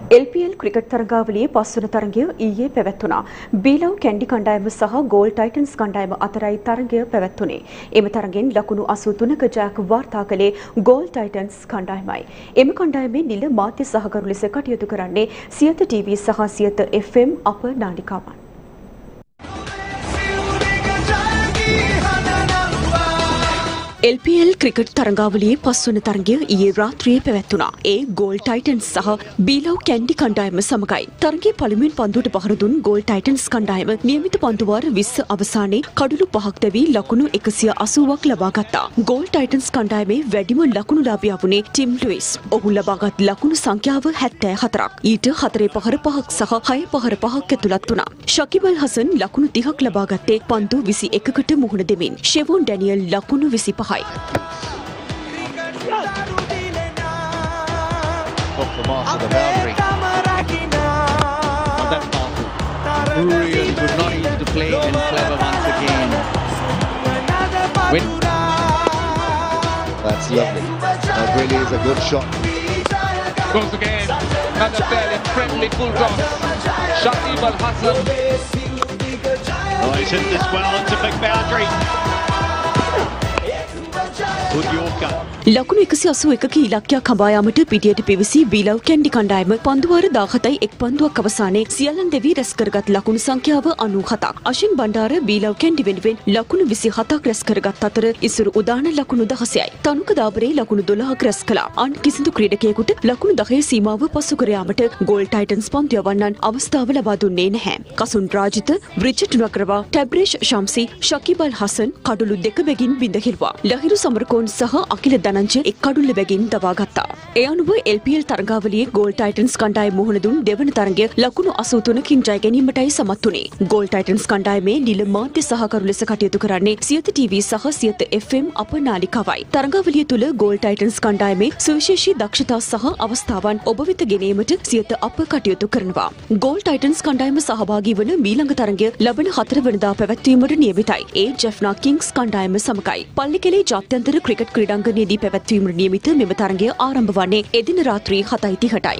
LPL cricket තරගාවලියේ පස්වන තරගය ඊයේ පැවැත්වුණා. බීලව් කැන්ඩි කණ්ඩායම සහ ගෝල් ටයිටන්ස් කණ්ඩායම අතරයි තරගය පැවැත්වුණේ. එම තරගෙන් ලකුණු 83ක ජයක් වාර්තා කළේ ගෝල් ටයිටන්ස් කණ්ඩායමයි. එම කණ්ඩායමේ නිල මාධ්‍ය සහකරු ලෙස කටයුතු කරන්නේ සියත TV සහ සියත FM අප නාලිකාවන්. LPL ක්‍රිකට් තරගාවලියේ පස්වන තරගය ඊයේ රාත්‍රියේ පැවැත්වුණා. ඒ ගෝල් ටයිටන්ස් සහ බීලව් කැන්ඩි කණ්ඩායම සමගයි. තරගයේ පළමුවෙන් පන්දුවට පහර දුන් ගෝල් ටයිටන්ස් කණ්ඩායම නියමිත පන්දු වාර 20 අවසානයේ කඩලු 5ක් දැවී ලකුණු 180ක් ලබා ගත්තා. ගෝල් ටයිටන්ස් කණ්ඩායමේ වැඩිම ලකුණුලාභියා වුණේ ටිම් ලුයිස්. ඔහු ලබාගත් ලකුණු සංඛ්‍යාව 74ක්. ඊට 4 පහර 5ක් සහ 6 පහර 5ක් ඇතුළත් වුණා. ශකිබල් හසන් ලකුණු 30ක් ලබා ගත්තේ පන්දු 21කට මුහුණ දෙමින්. ෂෙවොන් ඩැනියල් ලකුණු 25. Off the mark of the boundary. On that mark, really good, not easy to play and clever once again. Win. That's lovely. That really is a good shot. Goes again. Another fairly friendly full toss. Shakib Al Hassan. Oh, he's hit this well. It's a big boundary. ලකුණු 181ක ඉලක්කයක් හඹා යාමට පිටියට පිවිසි බීලව් කැන්ඩි කණ්ඩායම පන්දු වාර 17යි එක් පන්දුවක් අවසානයේ සියල්ලන් දෙවි රැස් කරගත් ලකුණු සංඛ්‍යාව 97ක්. අශින් බණ්ඩාර බීලව් කැන්ඩි වෙනුවෙන් ලකුණු 27ක් රැස් කරගත් අතර ඉසුරු උදාන ලකුණු 16යි. තනුක දාබරේ ලකුණු 12ක් රැස් කළා. අන් කිසිදු ක්‍රීඩකයෙකුට ලකුණු 10 සීමාව පසු කර යාමට ගෝල් ටයිටන්ස් පන්දු යවන්නන් අවස්ථාව ලබා දුන්නේ නැහැ. Kasun Rajitha, Richard Ngarava, Tabraiz Shamsi, Shakib Al Hasan කඩලු දෙක බැගින් බිඳ හිරුවා. ලහිරු සමරකෝන් සහ අකිල දනංජ එක් කඩුල්ල බැගින් දවා ගත්තා. ඒ අනුව LPL තරගාවලියේ ගෝල් ටයිටන්ස් කණ්ඩායම මුහුණ දුන් දෙවන තරගය ලකුණු 83කින් ජය ගැනීමටයි සමත් වුණේ. ගෝල් ටයිටන්ස් කණ්ඩායමේ නිල මාධ්‍ය සහකරු ලෙස කටයුතු කරන්නේ සියත TV සහ සියත FM අප නාලිකාවයි. තරගාවලිය තුල ගෝල් ටයිටන්ස් කණ්ඩායමේ සුවිශේෂී දක්ෂතා සහ අවස්ථාවන් ඔබ වෙත ගෙනීමට සියත අප කටයුතු කරනවා. ගෝල් ටයිටන්ස් කණ්ඩායම සහභාගී වන ඊළඟ තරගය ලබන 4 වෙනිදා පැවැත්වීමට නියමිතයි. ඒ ජෙෆ්නා කිංස් කණ්ඩායම සමගයි. පල්ලිකැලේ ජාත්‍යන්තර ක්‍රිකට් ක්‍රීඩාංගණයේදී පැවැත්වීමට නියමිත මෙම තරගය ආරම්භ වන්නේ එදින රාත්‍රී 7:30ටයි.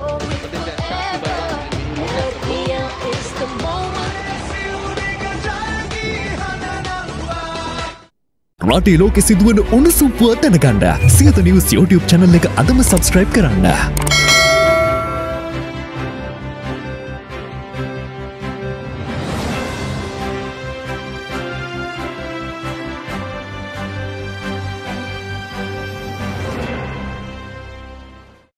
රටේ ලෝකෙ සිදුවන උණුසුම් පුවත් දැනගන්න සියත නිවුස් YouTube channel එක අදම subscribe කරන්න.